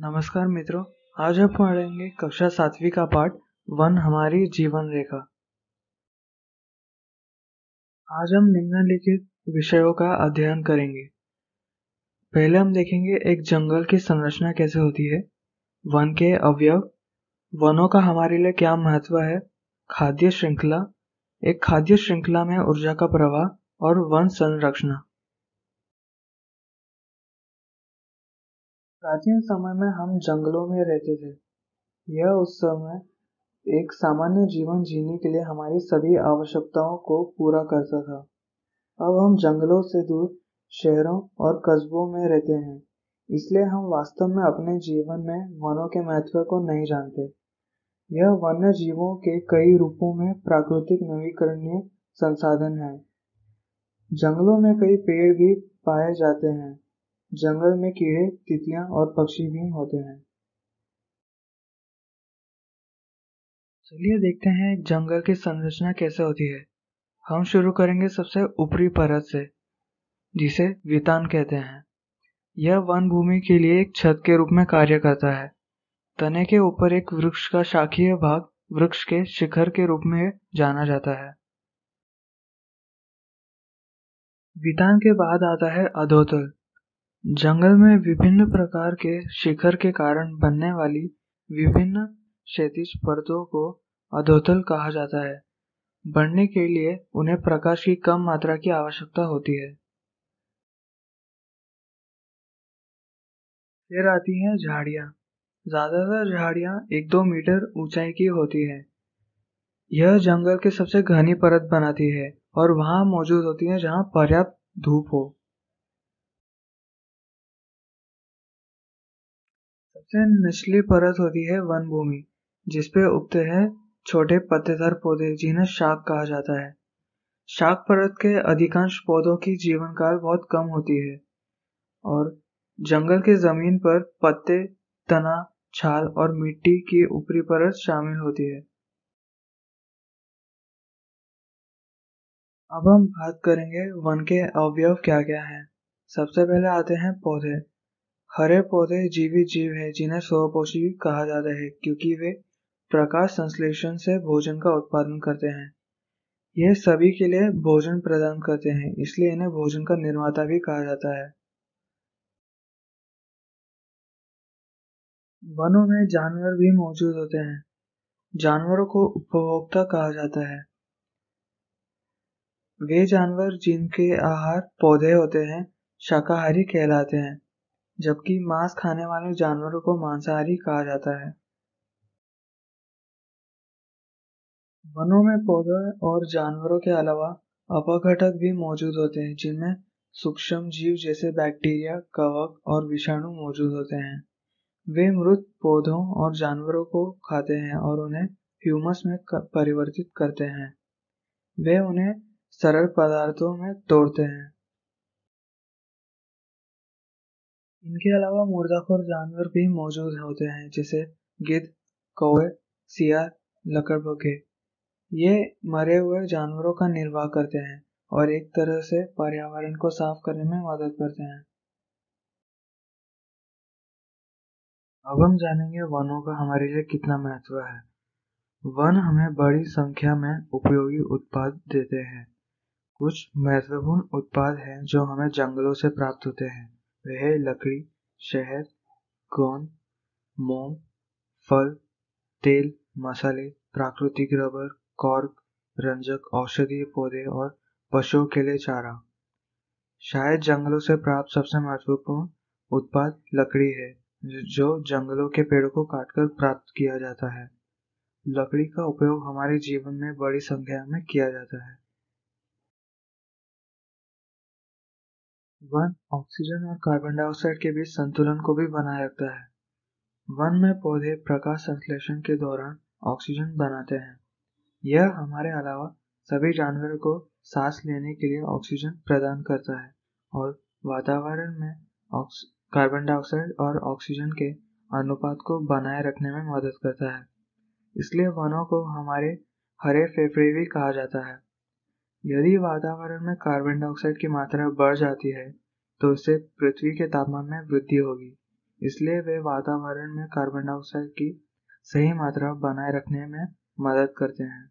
नमस्कार मित्रों। आज हम पढ़ेंगे कक्षा 7वीं का पाठ वन हमारी जीवन रेखा। आज हम निम्नलिखित विषयों का अध्ययन करेंगे। पहले हम देखेंगे एक जंगल की संरचना कैसे होती है, वन के अवयव, वनों का हमारे लिए क्या महत्व है, खाद्य श्रृंखला, एक खाद्य श्रृंखला में ऊर्जा का प्रवाह और वन संरक्षण। प्राचीन समय में हम जंगलों में रहते थे। यह उस समय एक सामान्य जीवन जीने के लिए हमारी सभी आवश्यकताओं को पूरा करता था। अब हम जंगलों से दूर शहरों और कस्बों में रहते हैं, इसलिए हम वास्तव में अपने जीवन में वनों के महत्व को नहीं जानते। यह वन्य जीवों के कई रूपों में प्राकृतिक नवीकरणीय संसाधन है। जंगलों में कई पेड़ भी पाए जाते हैं। जंगल में कीड़े, तितलियां और पक्षी भी होते हैं। चलिए देखते हैं जंगल की संरचना कैसे होती है। हम शुरू करेंगे सबसे ऊपरी परत से, जिसे वितान कहते हैं। यह वन भूमि के लिए एक छत के रूप में कार्य करता है। तने के ऊपर एक वृक्ष का शाखीय भाग वृक्ष के शिखर के रूप में जाना जाता है। वितान के बाद आता है अधोतल। जंगल में विभिन्न प्रकार के शिखर के कारण बनने वाली विभिन्न क्षैतिज परतों को अधोतल कहा जाता है। बढ़ने के लिए उन्हें प्रकाश की कम मात्रा की आवश्यकता होती है। फिर आती हैं झाड़ियाँ। ज्यादातर झाड़ियाँ 1-2 मीटर ऊंचाई की होती हैं। यह जंगल की सबसे घनी परत बनाती है और वहां मौजूद होती है जहां पर्याप्त धूप हो। सबसे निचली परत होती है वन भूमि, जिसपे उगते हैं छोटे पत्तेदार पौधे जिन्हें शाक कहा जाता है। शाक परत के अधिकांश पौधों की जीवन काल बहुत कम होती है और जंगल की जमीन पर पत्ते, तना, छाल और मिट्टी की ऊपरी परत शामिल होती है। अब हम बात करेंगे वन के अवयव क्या क्या हैं। सबसे पहले आते हैं पौधे। हरे पौधे जीवित जीव हैं जिन्हें स्वपोषी कहा जाता है क्योंकि वे प्रकाश संश्लेषण से भोजन का उत्पादन करते हैं। ये सभी के लिए भोजन प्रदान करते हैं, इसलिए इन्हें भोजन का निर्माता भी कहा जाता है। वनों में जानवर भी मौजूद होते हैं। जानवरों को उपभोक्ता कहा जाता है। वे जानवर जिनके आहार पौधे होते हैं शाकाहारी कहलाते हैं, जबकि मांस खाने वाले जानवरों को मांसाहारी कहा जाता है। वनों में पौधों और जानवरों के अलावा अपघटक भी मौजूद होते हैं, जिनमें सूक्ष्म जीव जैसे बैक्टीरिया, कवक और विषाणु मौजूद होते हैं। वे मृत पौधों और जानवरों को खाते हैं और उन्हें ह्यूमस में परिवर्तित करते हैं। वे उन्हें सरल पदार्थों में तोड़ते हैं। इनके अलावा मुर्दाखोर जानवर भी मौजूद होते हैं, जैसे गिद्ध, कौवे, सियार, लकड़बग्घे। ये मरे हुए जानवरों का निर्वाह करते हैं और एक तरह से पर्यावरण को साफ करने में मदद करते हैं। अब हम जानेंगे वनों का हमारे लिए कितना महत्व है। वन हमें बड़ी संख्या में उपयोगी उत्पाद देते हैं। कुछ महत्वपूर्ण उत्पाद हैं जो हमें जंगलों से प्राप्त होते हैं। वे है लकड़ी, शहद, गोंद, मोम, फल, तेल, मसाले, प्राकृतिक रबर, कॉर्क, रंजक, औषधीय पौधे और पशुओं के लिए चारा। शायद जंगलों से प्राप्त सबसे महत्वपूर्ण उत्पाद लकड़ी है, जो जंगलों के पेड़ों को काटकर प्राप्त किया जाता है। लकड़ी का उपयोग हमारे जीवन में बड़ी संख्या में किया जाता है। वन ऑक्सीजन और कार्बन डाइऑक्साइड के बीच संतुलन को भी बनाए रखता है। वन में पौधे प्रकाश संश्लेषण के दौरान ऑक्सीजन बनाते हैं। यह हमारे अलावा सभी जानवरों को सांस लेने के लिए ऑक्सीजन प्रदान करता है और वातावरण में कार्बन डाइऑक्साइड और ऑक्सीजन के अनुपात को बनाए रखने में मदद करता है। इसलिए वनों को हमारे हरे फेफड़े भी कहा जाता है। यदि वातावरण में कार्बन डाइऑक्साइड की मात्रा बढ़ जाती है, तो इससे पृथ्वी के तापमान में वृद्धि होगी। इसलिए वे वातावरण में कार्बन डाइऑक्साइड की सही मात्रा बनाए रखने में मदद करते हैं।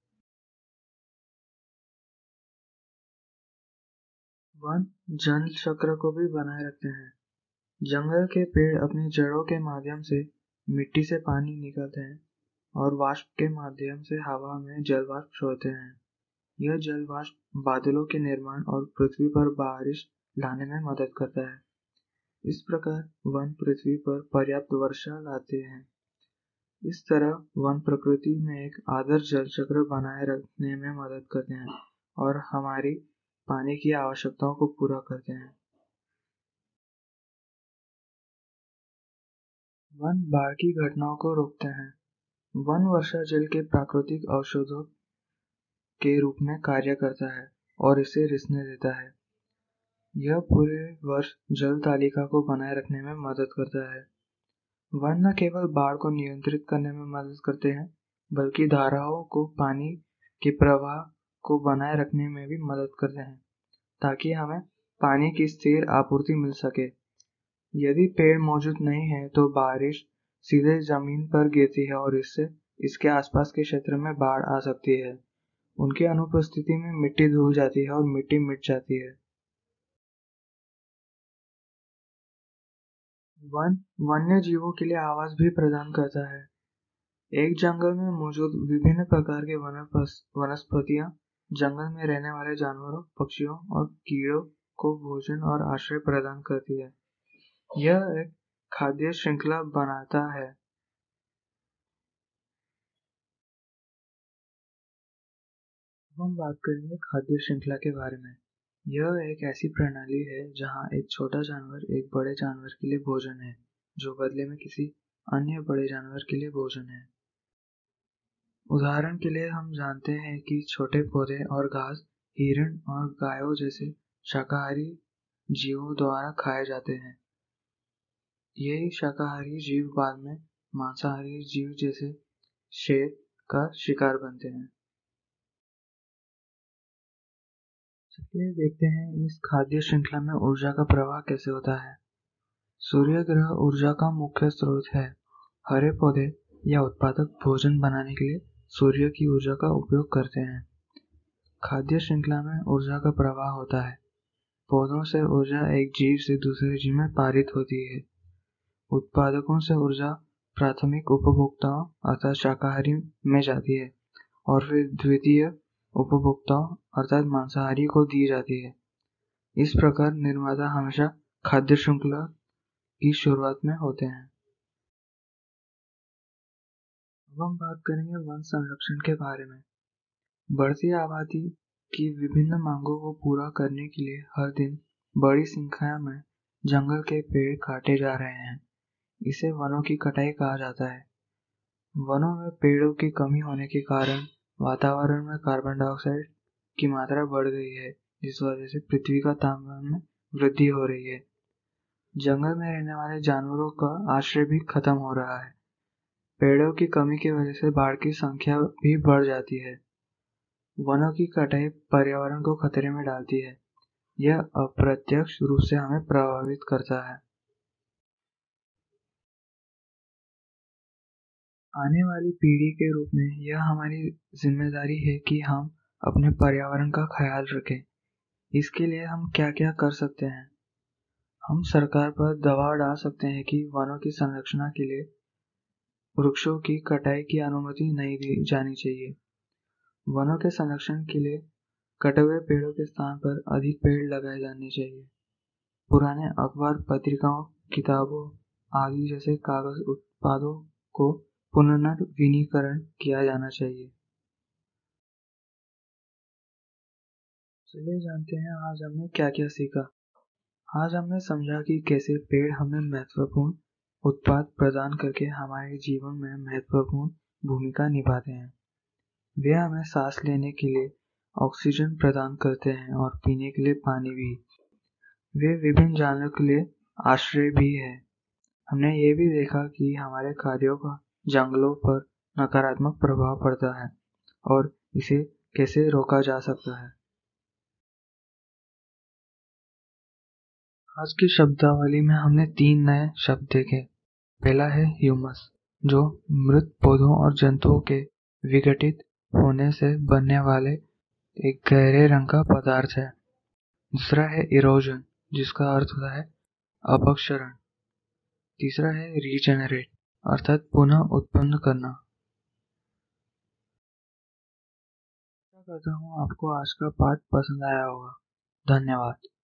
वन जल चक्र को भी बनाए रखते हैं। जंगल के पेड़ अपनी जड़ों के माध्यम से मिट्टी से पानी निकालते हैं और वाष्प के माध्यम से हवा में जल वाष्प छोड़ते हैं। यह जल वाष्प बादलों के निर्माण और पृथ्वी पर बारिश लाने में मदद करता है। इस प्रकार वन पृथ्वी पर पर्याप्त वर्षा लाते हैं। इस तरह वन प्रकृति में एक आदर्श जल चक्र बनाए रखने में मदद करते हैं और हमारी पानी की आवश्यकताओं को पूरा करते हैं। वन बाढ़ की घटनाओं को रोकते हैं। वन वर्षा जल के प्राकृतिक औषधों के रूप में कार्य करता है और इसे रिसने देता है। यह पूरे वर्ष जल तालिका को बनाए रखने में मदद करता है। वन न केवल बाढ़ को नियंत्रित करने में मदद करते हैं, बल्कि धाराओं को पानी के प्रवाह को बनाए रखने में भी मदद करते हैं, ताकि हमें पानी की स्थिर आपूर्ति मिल सके। यदि पेड़ मौजूद नहीं है तो बारिश सीधे जमीन पर गिरती है और इससे इसके आसपास के क्षेत्र में बाढ़ आ सकती है। उनकी अनुपस्थिति में मिट्टी धुल जाती है और मिट्टी मिट जाती है। वन वन्य जीवों के लिए आवास भी प्रदान करता है। एक जंगल में मौजूद विभिन्न प्रकार के वनस्पतियां जंगल में रहने वाले जानवरों, पक्षियों और कीड़ों को भोजन और आश्रय प्रदान करती है। यह एक खाद्य श्रृंखला बनाता है। हम बात करेंगे खाद्य श्रृंखला के बारे में। यह एक ऐसी प्रणाली है जहां एक छोटा जानवर एक बड़े जानवर के लिए भोजन है, जो बदले में किसी अन्य बड़े जानवर के लिए भोजन है। उदाहरण के लिए हम जानते हैं कि छोटे पौधे और घास हिरण और गायों जैसे शाकाहारी जीवों द्वारा खाए जाते हैं। यही शाकाहारी जीव बाद में मांसाहारी जीव जैसे शेर का शिकार बनते हैं। चलिए देखते हैं इस खाद्य श्रृंखला में ऊर्जा का प्रवाह कैसे होता है। सूर्य ग्रह ऊर्जा का मुख्य स्रोत है। हरे पौधे या उत्पादक भोजन बनाने के लिए सूर्य की ऊर्जा का उपयोग करते हैं। खाद्य श्रृंखला में ऊर्जा का प्रवाह होता है। पौधों से ऊर्जा एक जीव से दूसरे जीव में पारित होती है। उत्पादकों से ऊर्जा प्राथमिक उपभोक्ताओं अर्थात शाकाहारी में जाती है और फिर द्वितीय उपभोक्ताओं अर्थात मांसाहारी को दी जाती है। इस प्रकार निर्माता हमेशा खाद्य श्रृंखला की शुरुआत में होते हैं। अब हम बात करेंगे वन संरक्षण के बारे में। बढ़ती आबादी की विभिन्न मांगों को पूरा करने के लिए हर दिन बड़ी संख्या में जंगल के पेड़ काटे जा रहे हैं। इसे वनों की कटाई कहा जाता है। वनों में पेड़ों की कमी होने के कारण वातावरण में कार्बन डाइऑक्साइड की मात्रा बढ़ गई है, जिस वजह से पृथ्वी का तापमान में वृद्धि हो रही है। जंगल में रहने वाले जानवरों का आश्रय भी खत्म हो रहा है। पेड़ों की कमी की वजह से बाढ़ की संख्या भी बढ़ जाती है। वनों की कटाई पर्यावरण को खतरे में डालती है। यह अप्रत्यक्ष रूप से हमें प्रभावित करता है। आने वाली पीढ़ी के रूप में यह हमारी जिम्मेदारी है कि हम अपने पर्यावरण का ख्याल रखें। इसके लिए हम क्या क्या कर सकते हैं? हम सरकार पर दबाव डाल सकते हैं कि वनों की संरक्षण के लिए वृक्षों की कटाई की अनुमति नहीं दी जानी चाहिए। वनों के संरक्षण के लिए कटे हुए पेड़ों के स्थान पर अधिक पेड़ लगाए जाने चाहिए। पुराने अखबार, पत्रिकाओं, किताबों आदि जैसे कागज उत्पादों को पुनर्नवीनीकरण किया जाना चाहिए। चलिए जानते हैं आज हमने क्या क्या सीखा। आज हमने समझा कि कैसे पेड़ हमें महत्वपूर्ण उत्पाद प्रदान करके हमारे जीवन में महत्वपूर्ण भूमिका निभाते हैं। वे हमें सांस लेने के लिए ऑक्सीजन प्रदान करते हैं और पीने के लिए पानी भी। वे विभिन्न जानवरों के लिए आश्रय भी है। हमने ये भी देखा कि हमारे कार्यों का जंगलों पर नकारात्मक प्रभाव पड़ता है और इसे कैसे रोका जा सकता है। आज की शब्दावली में हमने 3 नए शब्द देखे। पहला है ह्यूमस, जो मृत पौधों और जंतुओं के विघटित होने से बनने वाले एक गहरे रंग का पदार्थ है। दूसरा है इरोजन, जिसका अर्थ होता है अपक्षरण। तीसरा है रीजेनरेट, अर्थात पुनः उत्पन्न करना। आशा करता हूँ आपको आज का पाठ पसंद आया होगा। धन्यवाद।